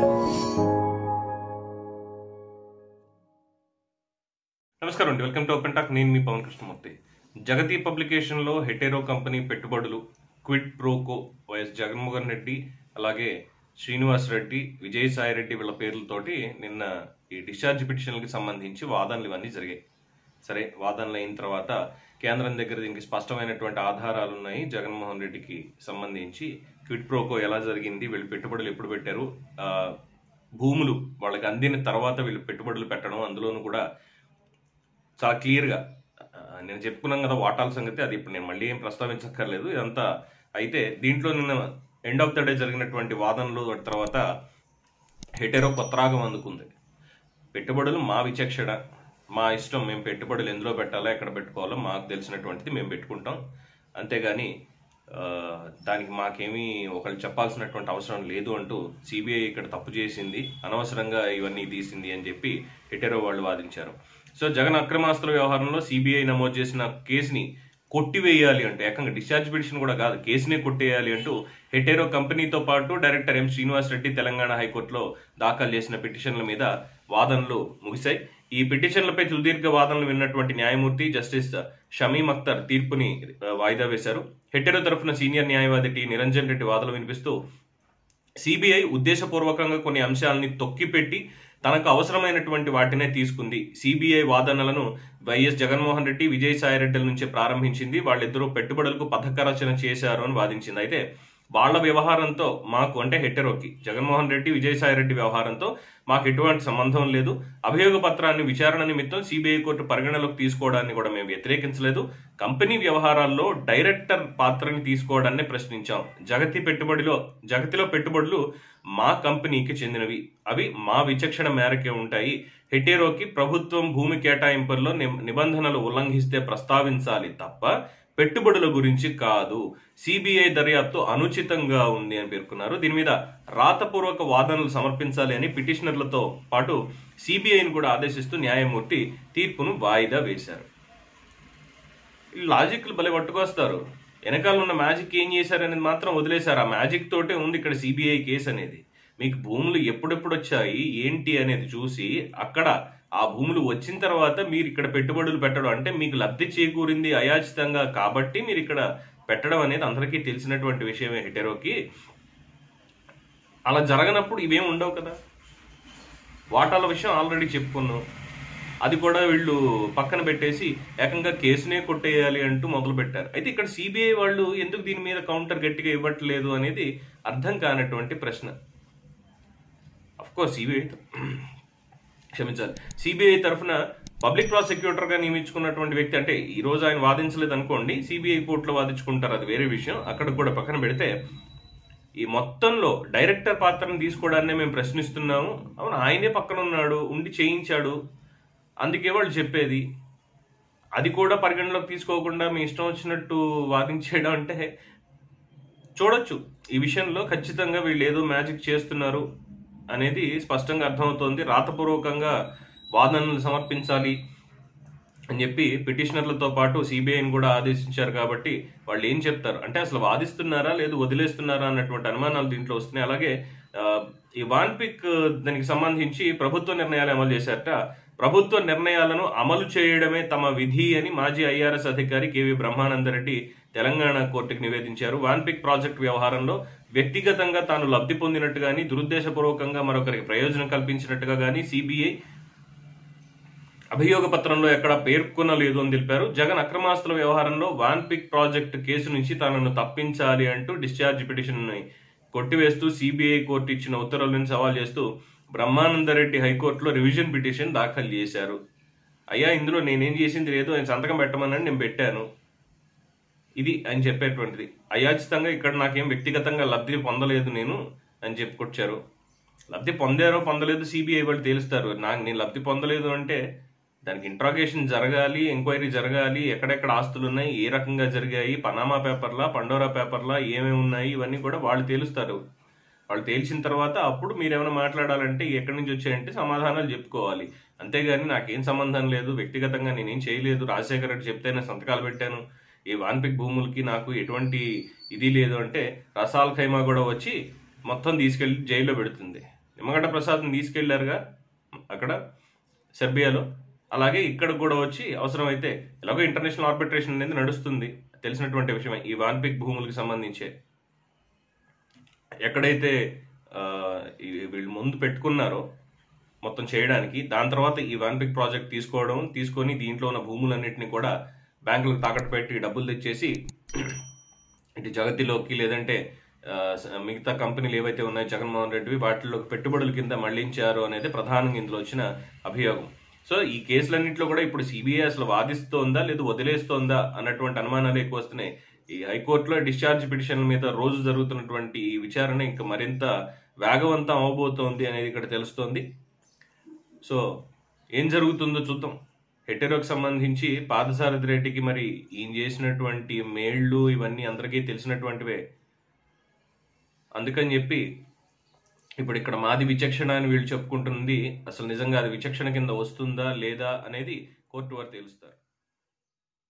నమస్కారం అండి, welcome to open talk. నేను మీ పవన్ కృష్ణమూర్తి. జగతి పబ్లికేషన్లో హెటెరో కంపెనీ పెట్టుబడులు, quid pro quo, YS Jaganmohan Reddy, అలాగే శ్రీనివాస్ రెడ్డి, విజయసాయి రెడ్డి వీళ్ళ పేర్లతోటి నిన్న ఈ డిశ్చార్జ్ పిటిషన్లకి సంబంధించి వాదనలు ఇవన్నీ జరిగాయి. సరే, వాదనలు అయిన తర్వాత కేంద్రం దగ్గర దీనికి స్పష్టమైనటువంటి ఆధారాలు ఉన్నాయి. జగన్మోహన్ రెడ్డికి సంబంధించి క్విడ్ ప్రోకో ఎలా జరిగింది, వీళ్ళు పెట్టుబడులు ఎప్పుడు పెట్టారు, భూములు వాళ్ళకి అందిన తర్వాత వీళ్ళు పెట్టుబడులు పెట్టడం, అందులోనూ కూడా చాలా క్లియర్గా నేను చెప్పుకున్నాం కదా వాటాల సంగతి, అది ఇప్పుడు నేను మళ్ళీ ఏం ప్రస్తావించక్కర్లేదు ఇదంతా. అయితే దీంట్లో నిన్న ఎండ్ ఆఫ్ ద డే జరిగినటువంటి వాదనలు తర్వాత హెటెరో కొత్తరాగం అందుకుంది. పెట్టుబడులు మా విచక్షణ, మా ఇష్టం, మేము పెట్టుబడులు ఎందులో పెట్టాలో ఎక్కడ పెట్టుకోవాలో మాకు తెలిసినటువంటిది మేము పెట్టుకుంటాం, అంతేగాని దానికి మాకేమీ ఒకళ్ళు చెప్పాల్సినటువంటి అవసరం లేదు అంటూ సిబిఐ ఇక్కడ తప్పు చేసింది, అనవసరంగా ఇవన్నీ తీసింది అని చెప్పి హెటెరో వాళ్ళు వాదించారు. సో జగన్ అక్రమాస్తుల వ్యవహారంలో సిబిఐ నమోదు చేసిన కేసుని కొట్టివేయాలి అంటే, ఏకంగా డిశ్చార్జ్ పిటిషన్ కూడా కాదు, కేసునే కొట్టేయాలి అంటూ హెటెరో కంపెనీతో పాటు డైరెక్టర్ ఎం శ్రీనివాస్ రెడ్డి తెలంగాణ హైకోర్టులో దాఖలు చేసిన పిటిషన్ల మీద వాదనలు ముగిశాయి. ఈ పిటిషన్లపై సుదీర్ఘ వాదనలు విన్నటువంటి న్యాయమూర్తి జస్టిస్ షమీమ్ అఖ్తర్ తీర్పుని వాయిదా వేశారు. హెటెరో తరఫున సీనియర్ న్యాయవాది టి నిరంజన్ రెడ్డి వాదనలు వినిపిస్తూ సిబిఐ ఉద్దేశపూర్వకంగా కొన్ని అంశాలని తొక్కిపెట్టి తనకు అవసరమైనటువంటి వాటినే తీసుకుంది. సిబిఐ వాదనలను వైఎస్ జగన్మోహన్ రెడ్డి, విజయసాయి రెడ్డిల నుంచే ప్రారంభించింది. వాళ్ళిద్దరూ పెట్టుబడులకు పథక రచన చేశారు అని వాదించింది. అయితే వాళ్ళ వ్యవహారంతో మాకు, అంటే హెటెరోకి, జగన్మోహన్ రెడ్డి, విజయసాయి రెడ్డి వ్యవహారంతో మాకు ఎటువంటి సంబంధం లేదు. అభియోగ పత్రాన్ని విచారణ నిమిత్తం సిబిఐ కోర్టు పరిగణలోకి తీసుకోవడాన్ని కూడా మేము వ్యతిరేకించలేదు. కంపెనీ వ్యవహారాల్లో డైరెక్టర్ పాత్రని తీసుకోవడాన్ని ప్రశ్నించాం. జగతిలో పెట్టుబడులు మా కంపెనీకి చెందినవి, అవి మా విచక్షణ మేరకే ఉంటాయి. హెటెరోకి ప్రభుత్వం భూమి కేటాయింపుల్లో నిబంధనలు ఉల్లంఘిస్తే ప్రస్తావించాలి తప్ప పెట్టుబడుల గురించి కాదు. సిబిఐ దర్యాప్తు అనుచితంగా ఉంది అని పేర్కొన్నారు. దీని మీద రాతపూర్వక వాదనలు సమర్పించాలి అని పిటిషనర్లతో పాటు సిబిఐని కూడా ఆదేశిస్తూ న్యాయమూర్తి తీర్పును వాయిదా వేశారు. ఈ లాజిక్లు భలే పట్టుకొస్తారు. వెనకాల ఉన్న మ్యాజిక్ ఏం చేశారనేది మాత్రం వదిలేశారు. ఆ మ్యాజిక్ తోటే ఉంది ఇక్కడ సిబిఐ కేసు అనేది. మీకు భూములు ఎప్పుడెప్పుడు వచ్చాయి ఏంటి అనేది చూసి, అక్కడ ఆ భూములు వచ్చిన తర్వాత మీరు ఇక్కడ పెట్టుబడులు పెట్టడం, అంటే మీకు లబ్ధి చేకూరింది అయాచితంగా కాబట్టి మీరు ఇక్కడ పెట్టడం అనేది అందరికీ తెలిసినటువంటి విషయమే. హెటెరోకి అలా జరగనప్పుడు ఇవేం ఉండవు కదా. వాటాల విషయం ఆల్రెడీ చెప్పుకున్నాం, అది కూడా వీళ్ళు పక్కన పెట్టేసి ఏకంగా కేసునే కొట్టేయాలి అంటూ మొదలు పెట్టారు. అయితే ఇక్కడ సిబిఐ వాళ్ళు ఎందుకు దీని మీద కౌంటర్ గట్టిగా ఇవ్వట్లేదు అనేది అర్థం కానటువంటి ప్రశ్న. అఫ్కోర్స్ సిబిఐ తరఫున పబ్లిక్ ప్రాసిక్యూటర్ గా నియమించుకున్నటువంటి వ్యక్తి, అంటే ఈ రోజు ఆయన వాదించలేదు అనుకోండి, సిబిఐ కోర్టులో వాదించుకుంటారు, అది వేరే విషయం. అక్కడ కూడా పక్కన పెడితే ఈ మొత్తంలో డైరెక్టర్ పాత్రను తీసుకోవడాన్ని మేము ప్రశ్నిస్తున్నాము. అవును, ఆయనే పక్కన ఉన్నాడు, ఉండి చేయించాడు, అందుకే వాళ్ళు చెప్పేది. అది కూడా పరిగణలోకి తీసుకోకుండా మీ ఇష్టం వచ్చినట్టు వాదించేయడం అంటే చూడొచ్చు. ఈ విషయంలో ఖచ్చితంగా వీళ్ళు ఏదో మ్యాజిక్ చేస్తున్నారు అనేది స్పష్టంగా అర్థమవుతోంది. రాతపూర్వకంగా వాదనలు సమర్పించాలి అని చెప్పి పిటిషనర్లతో పాటు సిబిఐని కూడా ఆదేశించారు. కాబట్టి వాళ్ళు ఏం చెప్తారు అంటే అసలు వాదిస్తున్నారా లేదు వదిలేస్తున్నారా అన్నటువంటి అనుమానాలు దీంట్లో వస్తున్నాయి. అలాగే ఈ వాన్పిక్ దానికి సంబంధించి ప్రభుత్వ నిర్ణయాలు అమలు చేశారట. ప్రభుత్వ నిర్ణయాలను అమలు చేయడమే తమ విధి అని మాజీ ఐఆర్ఎస్ అధికారి కేవీ బ్రహ్మానందరెడ్డి తెలంగాణ కోర్టుకు నివేదించారు. వాన్పిక్ ప్రాజెక్టు వ్యవహారంలో వ్యక్తిగతంగా తాను లబ్ధి పొందినట్టు గానీ, దురుద్దేశపూర్వకంగా మరొకరికి ప్రయోజనం కల్పించినట్టుగా గానీ సిబిఐ అభియోగ పత్రంలో ఎక్కడా పేర్కొనలేదు అని తెలిపారు. జగన్ అక్రమాస్తుల వ్యవహారంలో వాన్పిక్ ప్రాజెక్టు కేసు నుంచి తనను తప్పించాలి అంటూ డిశ్చార్జ్ పిటిషన్ ని కొట్టివేస్తూ సిబిఐ కోర్టు ఇచ్చిన ఉత్తర్వులను సవాల్ చేస్తూ బ్రహ్మానందరెడ్డి హైకోర్టులో రివిజన్ పిటిషన్ దాఖలు చేశారు. అయ్యా, ఇందులో నేనేం చేసింది లేదు, నేను సంతకం పెట్టమని నేను పెట్టాను, ఇది అని చెప్పేటువంటిది. అయాచితంగా ఇక్కడ నాకేం వ్యక్తిగతంగా లబ్ధి పొందలేదు నేను అని చెప్పుకొచ్చారు. లబ్ధి పొందారో పొందలేదు సిబిఐ వాళ్ళు తేలుస్తారు. నేను లబ్ధి పొందలేదు అంటే దానికి ఇంట్రాగేషన్ జరగాలి, ఎంక్వైరీ జరగాలి, ఎక్కడెక్కడ ఆస్తులు ఉన్నాయి, ఏ రకంగా జరిగాయి, పనామా పేపర్లా, పండోరా పేపర్లా ఏమేమి ఉన్నాయి, ఇవన్నీ కూడా వాళ్ళు తేలుస్తారు. వాళ్ళు తేల్చిన తర్వాత అప్పుడు మీరేమైనా మాట్లాడాలంటే ఎక్కడి నుంచి వచ్చాయంటే సమాధానాలు చెప్పుకోవాలి. అంతేగాని నాకేం సంబంధం లేదు, వ్యక్తిగతంగా నేనేం చేయలేదు, రాజశేఖర రెడ్డి చెప్తేనే సంతకాలు పెట్టాను, ఈ వాన్పిక్ భూములకి నాకు ఎటువంటి ఇది లేదు అంటే రసాల్ ఖైమా కూడా వచ్చి మొత్తం తీసుకెళ్లి జైల్లో పెడుతుంది. నిమ్మగడ్డ ప్రసాద్ని తీసుకెళ్లారుగా అక్కడ సెర్బియాలో, అలాగే ఇక్కడ కూడా వచ్చి అవసరమైతే ఎలాగో ఇంటర్నేషనల్ ఆర్బిట్రేషన్ అనేది నడుస్తుంది, తెలిసినటువంటి విషయమే. ఈ వాన్పిక్ భూములకు సంబంధించే ఎక్కడైతే వీళ్ళు ముందు పెట్టుకున్నారో మొత్తం చేయడానికి, దాని తర్వాత ఈ వాన్పిక్ ప్రాజెక్ట్ తీసుకొని దీంట్లో ఉన్న భూములన్నింటినీ కూడా బ్యాంకులకు తాకట్టు పెట్టి డబ్బులు తెచ్చేసి ఇటు జగతిలోకి లేదంటే మిగతా కంపెనీలు ఏవైతే ఉన్నాయో జగన్మోహన్ రెడ్డివి వాటిలోకి పెట్టుబడుల కింద మళ్లించారు అనేది ప్రధానంగా ఇందులో వచ్చిన అభియోగం. సో ఈ కేసులన్నింటిలో కూడా ఇప్పుడు సిబిఐ అసలు వాదిస్తోందా లేదు వదిలేస్తోందా అన్నటువంటి అనుమానాలు ఎక్కువ వస్తున్నాయి. ఈ హైకోర్టులో డిశ్చార్జ్ పిటిషన్ మీద రోజు జరుగుతున్నటువంటి ఈ విచారణ ఇంకా మరింత వేగవంతం అవబోతోంది అనేది ఇక్కడ తెలుస్తోంది. సో ఏం జరుగుతుందో చూద్దాం. హెటెరోకి సంబంధించి పాదసారథి రెడ్డికి మరి ఈయన చేసినటువంటి మేళ్లు ఇవన్నీ అందరికీ తెలిసినటువంటివే. అందుకని చెప్పి ఇప్పుడు ఇక్కడ మాది విచక్షణ అని వీళ్ళు చెప్పుకుంటుంది, అసలు నిజంగా అది విచక్షణ కింద వస్తుందా లేదా అనేది కోర్టు వారు తేలుస్తారు.